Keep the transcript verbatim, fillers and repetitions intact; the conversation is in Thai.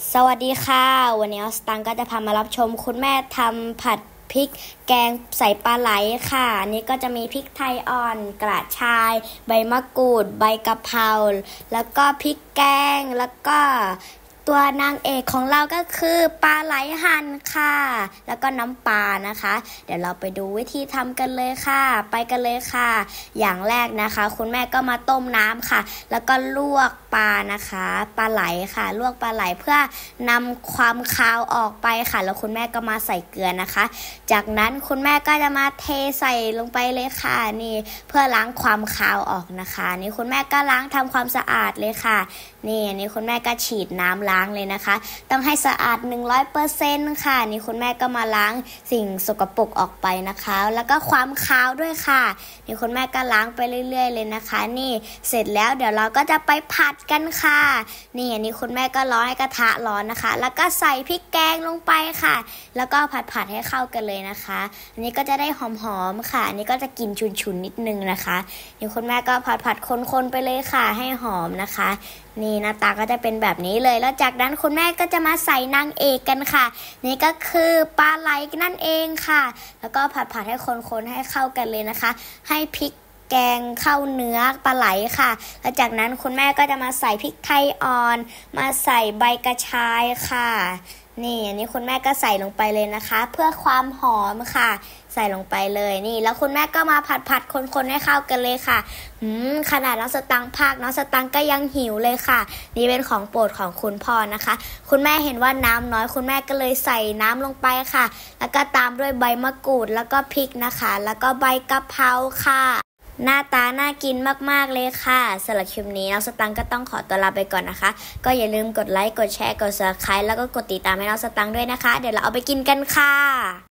สวัสดีค่ะวันนี้ออสตังก็จะพามารับชมคุณแม่ทำผัดพริกแกงใส่ปลาไหลค่ะอันนี้ก็จะมีพริกไทยอ่อนกระชายใบมะกรูดใบกะเพราแล้วก็พริกแกงแล้วก็ตัวนางเอกของเราก็คือปลาไหลหั่นค่ะแล้วก็น้ำปลานะคะเดี๋ยวเราไปดูวิธีทำกันเลยค่ะไปกันเลยค่ะอย่างแรกนะคะคุณแม่ก็มาต้มน้ำค่ะแล้วก็ลวกปลานะคะปลาไหลค่ะลวกปลาไหลเพื่อนำความคาวออกไปค่ะแล้วคุณแม่ก็มาใส่เกลือนะคะจากนั้นคุณแม่ก็จะมาเทใส่ลงไปเลยค่ะนี่เพื่อล้างความคาวออกนะคะนี่คุณแม่ก็ล้างทำความสะอาดเลยค่ะนี่อันนี้คุณแม่ก็ฉีดน้ำล้างเลยนะคะต้องให้สะอาด หนึ่งร้อยเปอร์เซ็นต์ ค่ะนี่คุณแม่ก็มาล้างสิ่งสกปรกออกไปนะคะแล้วก็ความคาวด้วยค่ะนี่คุณแม่ก็ล้างไปเรื่อยๆเลยนะคะนี่เสร็จแล้วเดี๋ยวเราก็จะไปผัดกันค่ะนี่อันนี้คุณแม่ก็ร้อนให้กระทะร้อนนะคะแล้วก็ใส่พริกแกงลงไปค่ะแล้วก็ผัดๆให้เข้ากันเลยนะคะอันนี้ก็จะได้หอมๆค่ะอันนี้ก็จะกลิ่นฉุนๆนิดนึงนะคะนี่คุณแม่ก็ผัดๆคนๆไปเลยค่ะให้หอมนะคะนี่หน้าตาก็จะเป็นแบบนี้เลยแล้วจากนั้นคุณแม่ก็จะมาใส่นางเอกกันค่ะนี่ก็คือปลาไหลนั่นเองค่ะแล้วก็ผัดๆให้คนๆให้เข้ากันเลยนะคะให้พริกแกงเข้าเนื้อปลาไหลค่ะแล้วจากนั้นคุณแม่ก็จะมาใส่พริกไทยอ่อนมาใส่ใบกระชายค่ะนี่อันนี้คุณแม่ก็ใส่ลงไปเลยนะคะเพื่อความหอมค่ะใส่ลงไปเลยนี่แล้วคุณแม่ก็มาผัดผัดคนๆให้เข้ากันเลยค่ะอืมขนาดน้องสตังค์ภาคน้องสตังค์ก็ยังหิวเลยค่ะนี่เป็นของโปรดของคุณพ่อนะคะคุณแม่เห็นว่าน้ำน้อยคุณแม่ก็เลยใส่น้ำลงไปค่ะแล้วก็ตามด้วยใบมะกรูดแล้วก็พริกนะคะแล้วก็ใบกะเพราค่ะหน้าตาน่ากินมากๆเลยค่ะสำหรับคลิปนี้น้องสตังค์ก็ต้องขอตัวลาไปก่อนนะคะก็อย่าลืมกดไลค์กดแชร์กด ซับสไครบ์ แล้วก็กดติดตามให้น้องสตังค์ด้วยนะคะเดี๋ยวเราเอาไปกินกันค่ะ